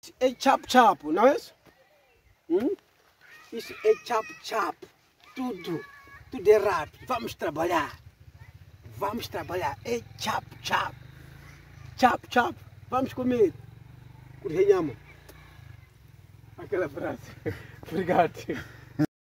É Chapo Chapo, não é isso? Isso é Chapo Chapo. Tudo é rápido. Vamos trabalhar. É Chapo Chapo. Chapo Chapo. Vamos comer. Aquela frase. Obrigado.